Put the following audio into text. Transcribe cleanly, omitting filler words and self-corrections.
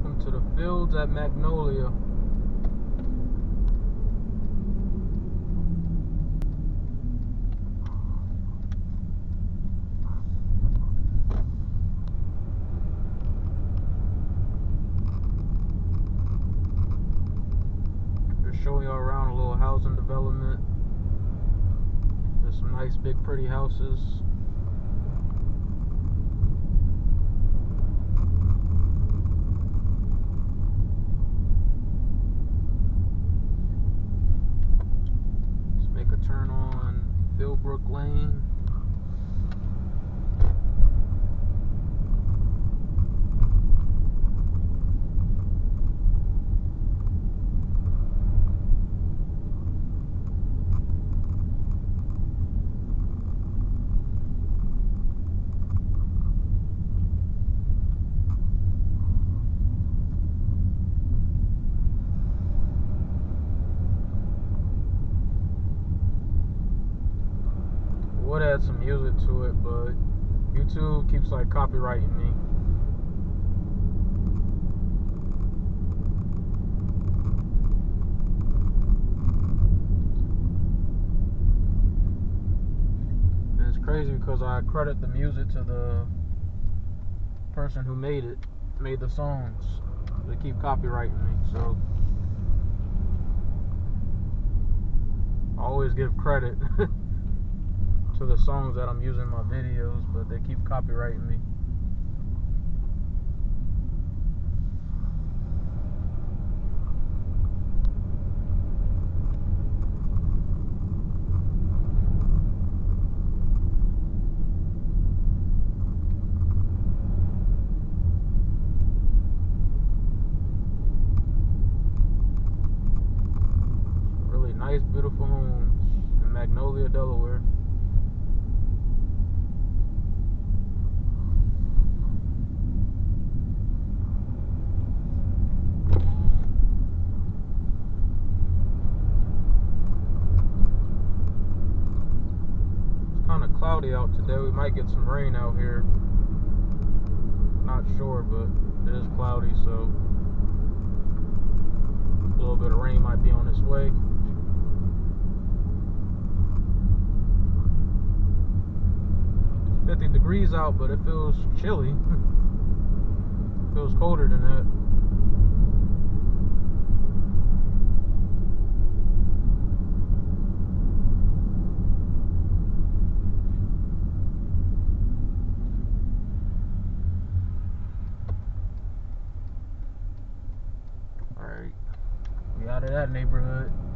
Welcome to the fields at Magnolia. Just showing you around a little housing development. There's some nice, big, pretty houses. Make a turn on Philbrook Lane. Would add some music to it, but YouTube keeps like copyrighting me. And it's crazy because I credit the music to the person who made the songs. They keep copyrighting me, so I always give credit to the songs that I'm using in my videos, but they keep copyrighting me. Really nice, beautiful homes in Magnolia, Delaware. Kind of cloudy out today. We might get some rain out here. Not sure, but it is cloudy, so a little bit of rain might be on its way. It's 50 degrees out, but it feels chilly. It feels colder than that. Alright, we out of that neighborhood.